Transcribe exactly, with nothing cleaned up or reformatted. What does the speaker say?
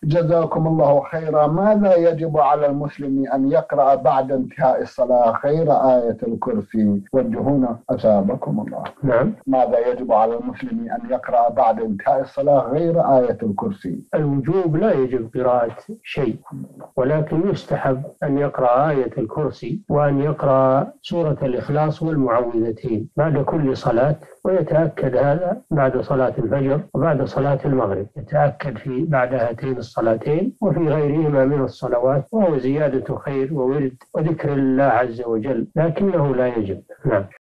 جزاكم الله خيرا. ماذا يجب على المسلم أن يقرأ بعد انتهاء الصلاة غير آية الكرسي؟ وجهونا أثابكم الله. نعم. ماذا يجب على المسلم أن يقرأ بعد انتهاء الصلاة غير آية الكرسي؟ الوجوب لا يجب قراءة شيء، ولكن يستحب أن يقرأ آية الكرسي وأن يقرأ سورة الإخلاص والمعوذتين بعد كل صلاة، ويتأكد هذا بعد صلاة الفجر وبعد صلاة المغرب، يتأكد في بعد هاتين الصلاتين وفي غيرهما من الصلوات، وهو زيادة خير وورد وذكر الله عز وجل، لكنه لا يجب. نعم.